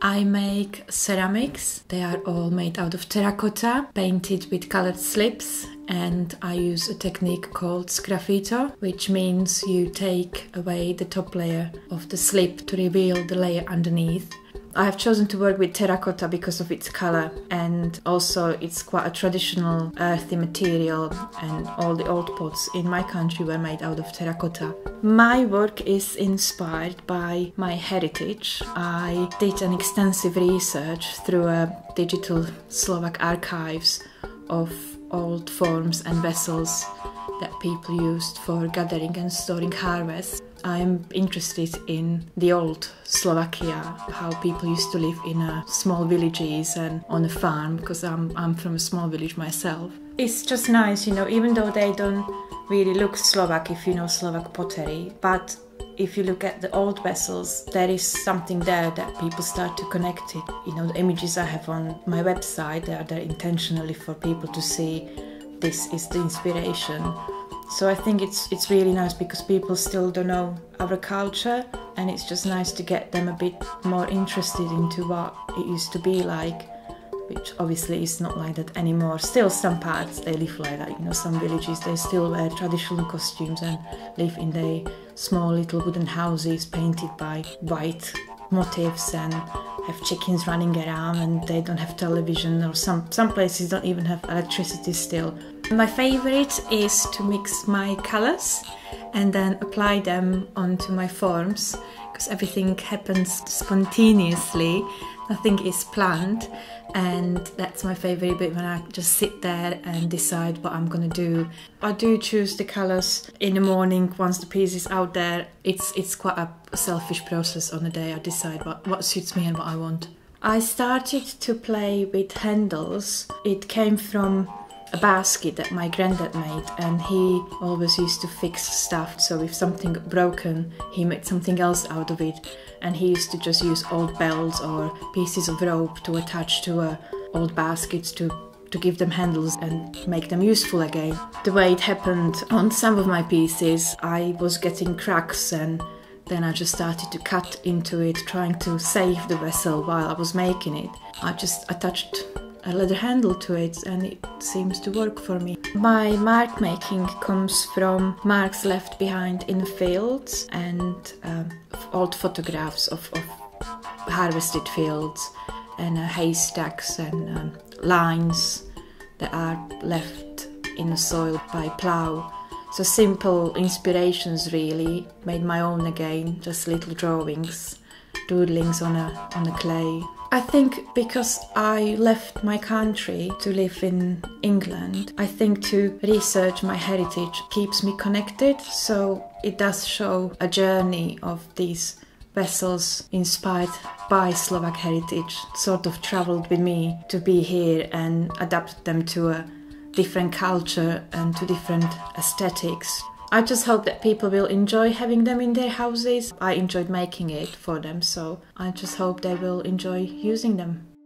I make ceramics. They are all made out of terracotta, painted with colored slips, and I use a technique called sgraffito, which means you take away the top layer of the slip to reveal the layer underneath. I have chosen to work with terracotta because of its colour, and also it's quite a traditional earthy material, and all the old pots in my country were made out of terracotta. My work is inspired by my heritage. I did an extensive research through a digital Slovak archives of old forms and vessels that people used for gathering and storing harvest. I am interested in the old Slovakia, how people used to live in small villages and on a farm, because I'm from a small village myself. It's just nice, you know, even though they don't really look Slovak if you know Slovak pottery, but if you look at the old vessels, there is something there that people start to connect it. You know, the images I have on my website, they are there intentionally for people to see this is the inspiration. So I think it's really nice because people still don't know our culture, and it's just nice to get them a bit more interested into what it used to be like, which obviously is not like that anymore. Still some parts they live like that, you know, some villages they still wear traditional costumes and live in their small little wooden houses painted by white motifs and have chickens running around, and they don't have television, or some places don't even have electricity still. My favorite is to mix my colors and then apply them onto my forms, because everything happens spontaneously, nothing is planned, and that's my favorite bit, when I just sit there and decide what I'm gonna do. I do choose the colors in the morning once the piece is out there. It's quite a selfish process on the day. I decide what suits me and what I want. I started to play with handles. It came from a basket that my granddad made, and he always used to fix stuff, so if something got broken he made something else out of it, and he used to just use old belts or pieces of rope to attach to old baskets to give them handles and make them useful again. The way it happened on some of my pieces, I was getting cracks, and then I just started to cut into it, trying to save the vessel while I was making it. I attached a leather handle to it, and it seems to work for me. My mark making comes from marks left behind in the fields, and old photographs of harvested fields, and haystacks and lines that are left in the soil by plough. So simple inspirations really, made my own again, just little drawings, doodlings on a clay. I think because I left my country to live in England, I think to research my heritage keeps me connected, so it does show a journey of these vessels inspired by Slovak heritage, sort of travelled with me to be here and adapted them to a different culture and to different aesthetics. I just hope that people will enjoy having them in their houses. I enjoyed making it for them, so I just hope they will enjoy using them.